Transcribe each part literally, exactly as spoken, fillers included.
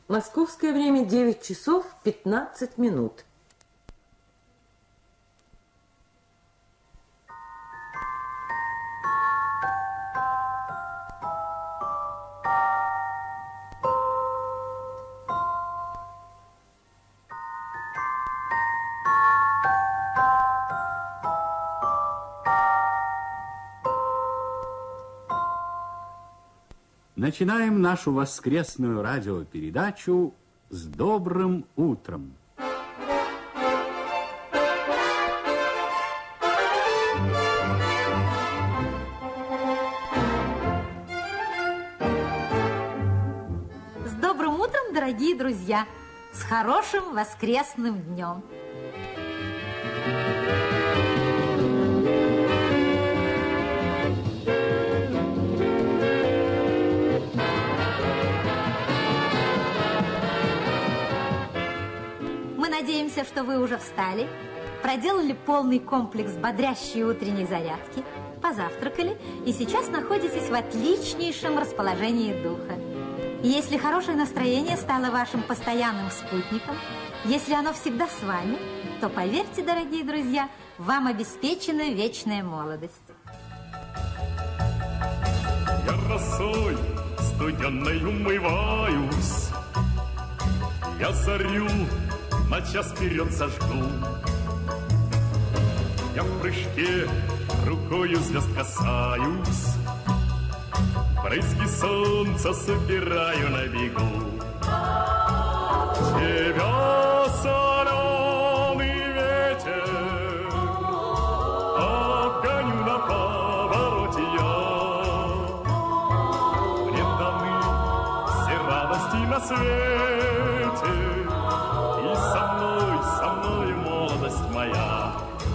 Московское время девять часов пятнадцать минут. Начинаем нашу воскресную радиопередачу с добрым утром. С добрым утром, дорогие друзья! С хорошим воскресным днем! Надеемся, что вы уже встали, проделали полный комплекс бодрящей утренней зарядки, позавтракали и сейчас находитесь в отличнейшем расположении духа. И если хорошее настроение стало вашим постоянным спутником, если оно всегда с вами, то поверьте, дорогие друзья, вам обеспечена вечная молодость. Я росой студенной умываюсь, я зарю на час вперед зажгу. Я в прыжке рукою звезд касаюсь, брызги солнца собираю на бегу. Тебя соленый ветер обгоню на повороте я. Мне даны все радости на свете, и со мной, со мной молодость моя.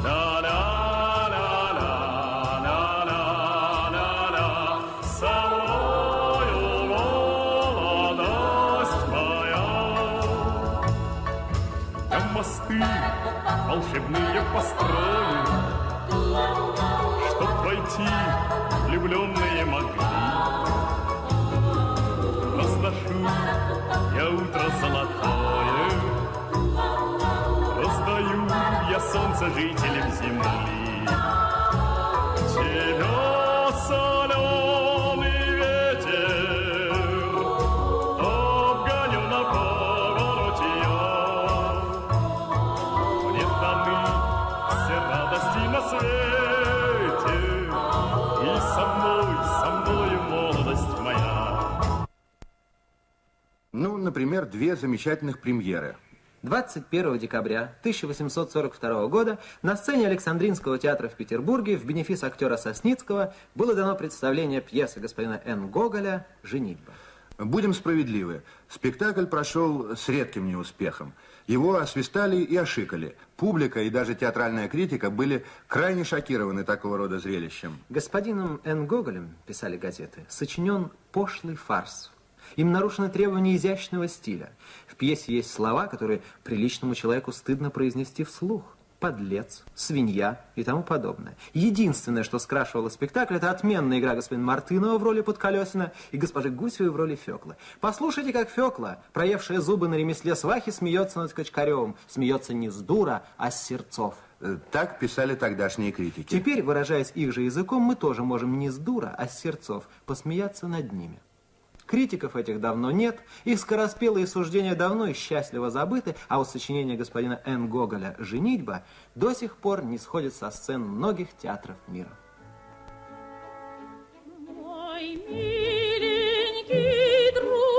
Ла-ла-ла-ла-ла-ла-ла-ла, со мною молодость моя. Я мосты волшебные построю, чтоб войти влюбленные могли. Разношу я утро золотое, раздаю я солнце жителям земли. Тебя соленый ветер обгоню на повороте я. Мне даны все радости на свете, и со мной, со мною молодость моя. Ну, например, две замечательных премьеры. двадцать первого декабря тысяча восемьсот сорок второго года на сцене Александринского театра в Петербурге в бенефис актера Сосницкого было дано представление пьесы господина Н. Гоголя «Женитьба». Будем справедливы. Спектакль прошел с редким неуспехом. Его освистали и ошикали. Публика и даже театральная критика были крайне шокированы такого рода зрелищем. Господином Н. Гоголем, писали газеты, сочинен пошлый фарс. Им нарушены требования изящного стиля. В пьесе есть слова, которые приличному человеку стыдно произнести вслух. Подлец, свинья и тому подобное. Единственное, что скрашивало спектакль, это отменная игра господина Мартынова в роли Подколесина и госпожи Гусевой в роли Фёклы. Послушайте, как Фёкла, проевшая зубы на ремесле свахи, смеется над Качкаревым. Смеется не с дура, а с сердцов. Так писали тогдашние критики. Теперь, выражаясь их же языком, мы тоже можем не с дура, а с сердцов посмеяться над ними. Критиков этих давно нет, их скороспелые суждения давно и счастливо забыты, а вот сочинение господина Н. Гоголя «Женитьба» до сих пор не сходит со сцен многих театров мира. Мой миленький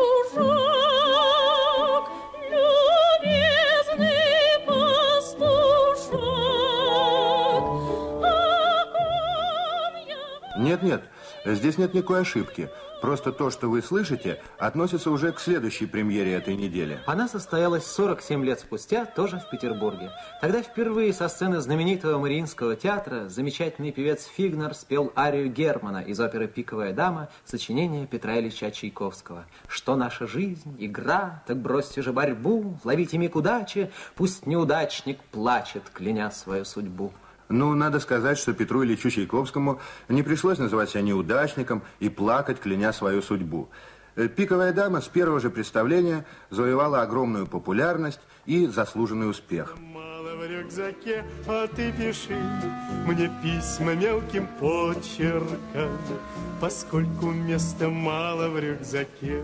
дружок, любезный пастушок, о ком я... Нет, нет, здесь нет никакой ошибки. Просто то, что вы слышите, относится уже к следующей премьере этой недели. Она состоялась сорок семь лет спустя, тоже в Петербурге. Тогда впервые со сцены знаменитого Мариинского театра замечательный певец Фигнер спел арию Германа из оперы «Пиковая дама», сочинения Петра Ильича Чайковского. «Что наша жизнь, игра, так бросьте же борьбу, ловите миг удачи, пусть неудачник плачет, кляня свою судьбу». Ну, надо сказать, что Петру Ильичу Чайковскому не пришлось называть себя неудачником и плакать, кляня свою судьбу. «Пиковая дама» с первого же представления завоевала огромную популярность и заслуженный успех. Мало в рюкзаке, а ты пиши мне письма мелким почерком, поскольку места мало в рюкзаке.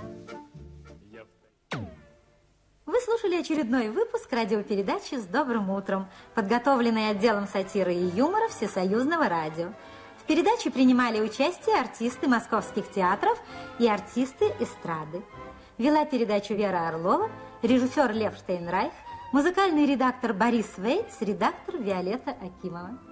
Вы слушали очередной выпуск радиопередачи «С добрым утром», подготовленной отделом сатиры и юмора Всесоюзного радио. В передаче принимали участие артисты московских театров и артисты эстрады. Вела передачу Вера Орлова, режиссер Лев Штейнрайх, музыкальный редактор Борис Вейтс, редактор Виолетта Акимова.